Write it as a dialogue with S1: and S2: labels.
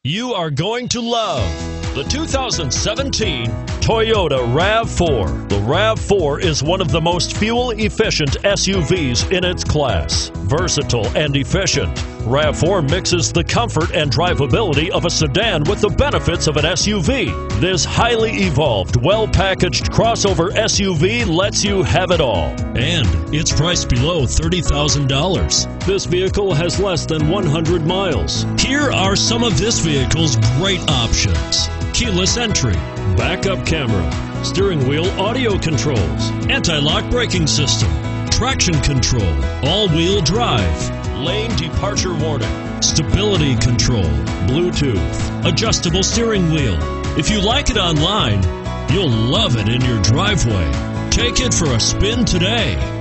S1: You are going to love the 2017 Toyota RAV4. The RAV4 is one of the most fuel-efficient SUVs in its class. Versatile and efficient, RAV4 mixes the comfort and drivability of a sedan with the benefits of an SUV. This highly evolved, well-packaged crossover SUV lets you have it all. And it's priced below $30,000. This vehicle has less than 100 miles. Here are some of this vehicle's great options: keyless entry, backup camera, steering wheel audio controls, anti-lock braking system, traction control, all-wheel drive, lane departure warning, stability control, Bluetooth, adjustable steering wheel. If you like it online, you'll love it in your driveway. Take it for a spin today.